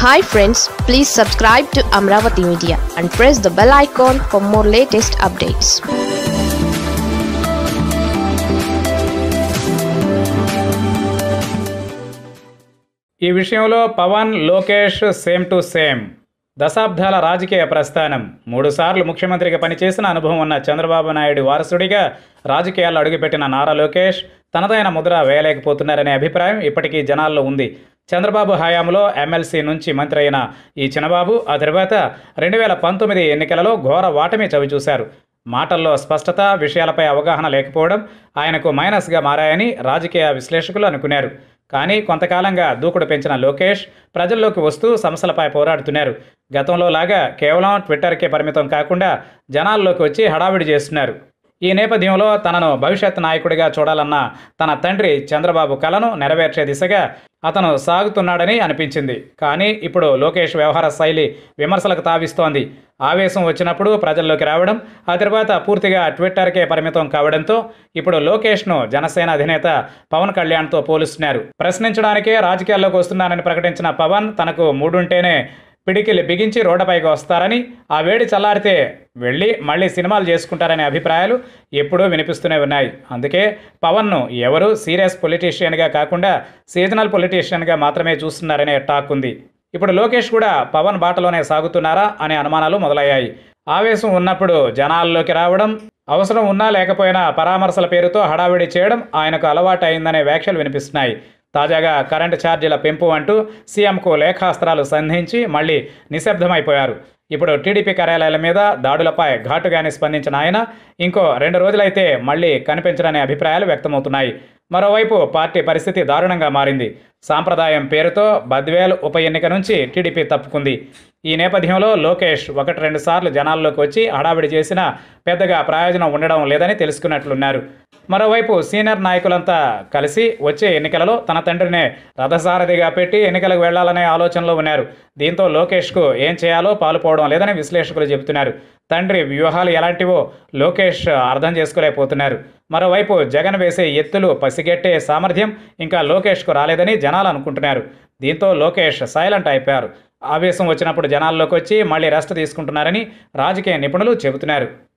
Hi friends, please subscribe to Amaravathi Media and press the bell icon for more latest updates. ఈ విషయంలో Pawan Lokesh same to same. దశాబ్దాల రాజకీయ ప్రస్థానం, 3 సార్లు ముఖ్యమంత్రిగా పనిచేసిన అనుభవం ఉన్న చంద్రబాబు నాయుడు వారసుడిగా రాజకీయాల్లో అడుగుపెట్టిన నారా లోకేష్ తనదైన ముద్ర వేయలేకపోతున్నారనే అభిప్రాయం ఇప్పటికీ జనాల్లో ఉంది. చంద్రబాబు హయాంలో ఎమ్మెల్సీ నుంచి మంత్రి అయిన ఈ చిన్నబాబు ఆ తర్వాత 2019 ఎన్నికలలో ఘోర ఓటమి చవిచూశారు. మాటల్లో స్పష్టత, విషయాలపై అవగాహన లేకపోవడం ఆయనకు మైనస్గా మారాయని రాజకీయ విశ్లేషకులు అనుకున్నారు. కానీ కొంతకాలంగా దూకుడు పెంచిన లోకేష్ ప్రజల్లోకి వస్తూ సమస్యలపై పోరాడుతున్నారు. గతంలో లాగా కేవలం ట్విట్టర్కే పరిమితం కాకుండా జనాల్లోకి వచ్చి హడావిడి చేస్తున్నారు. ఈ నేపథ్యంలో తనను భవిష్యత్ నాయకుడిగా చూడాలన్న తన తండ్రి చంద్రబాబు కలను నెరవేర్చే దిశగా అతను సాగుతున్నాడని అనిపించింది. కానీ ఇప్పుడు లోకేష్ వ్యవహార శైలి విమర్శలకు తావిస్తోంది. ఆవేశం వచ్చినప్పుడు ప్రజల్లోకి రావడం, ఆ తర్వాత పూర్తిగా ట్విట్టర్కే పరిమితం కావడంతో ఇప్పుడు లోకేష్ను జనసేన అధినేత పవన్ కళ్యాణ్తో పోలుస్తున్నారు. ప్రశ్నించడానికే రాజకీయాల్లోకి వస్తున్నానని ప్రకటించిన పవన్ తనకు మూడుంటేనే పిడికిలి బిగించి రోడ్డుపైకి వస్తారని, ఆ వేడి చల్లారితే వెళ్ళి మళ్ళీ సినిమాలు చేసుకుంటారనే అభిప్రాయాలు ఎప్పుడూ వినిపిస్తూనే ఉన్నాయి. అందుకే పవన్ను ఎవరు సీరియస్ పొలిటీషియన్గా కాకుండా సీజనల్ పొలిటీషియన్గా మాత్రమే చూస్తున్నారనే టాక్ ఉంది. ఇప్పుడు లోకేష్ కూడా పవన్ బాటలోనే సాగుతున్నారా అనే అనుమానాలు మొదలయ్యాయి. ఆవేశం ఉన్నప్పుడు జనాల్లోకి రావడం, అవసరం ఉన్నా లేకపోయినా పరామర్శల పేరుతో హడావిడి చేయడం ఆయనకు అలవాటు అయిందనే వ్యాఖ్యలు వినిపిస్తున్నాయి. తాజాగా కరెంటు ఛార్జీల పెంపు అంటూ సీఎంకు లేఖాస్త్రాలు సంధించి మళ్ళీ నిశ్శబ్దమైపోయారు. ఇప్పుడు టీడీపీ కార్యాలయాల మీద దాడులపై ఘాటుగానే స్పందించిన ఆయన ఇంకో 2 రోజులైతే మళ్ళీ కనిపించడనే అభిప్రాయాలు వ్యక్తమవుతున్నాయి. మరోవైపు పార్టీ పరిస్థితి దారుణంగా మారింది. సాంప్రదాయం పేరుతో బద్వేల్ ఉప ఎన్నిక నుంచి టీడీపీ తప్పుకుంది. ఈ నేపథ్యంలో లోకేష్ 1-2 సార్లు జనాల్లోకి వచ్చి హడావిడి చేసినా పెద్దగా ప్రయోజనం ఉండడం లేదని తెలుసుకున్నట్లున్నారు. మరోవైపు సీనియర్ నాయకులంతా కలిసి వచ్చే ఎన్నికలలో తన తండ్రినే రథసారథిగా పెట్టి ఎన్నికలకు వెళ్లాలనే ఆలోచనలో ఉన్నారు. దీంతో లోకేష్కు ఏం చేయాలో పాలుపోవడం లేదని విశ్లేషకులు చెబుతున్నారు. తండ్రి వ్యూహాలు ఎలాంటివో లోకేష్ అర్థం చేసుకోలేకపోతున్నారు. మరోవైపు జగన్ వేసే ఎత్తులు పసిగట్టే సామర్థ్యం ఇంకా లోకేష్కు రాలేదని జనాలు అనుకుంటున్నారు. దీంతో లోకేష్ సైలెంట్ అయిపోయారు. ఆవేశం వచ్చినప్పుడు జనాల్లోకి వచ్చి మళ్ళీ రెస్ట్ తీసుకుంటున్నారని రాజకీయ నిపుణులు చెబుతున్నారు.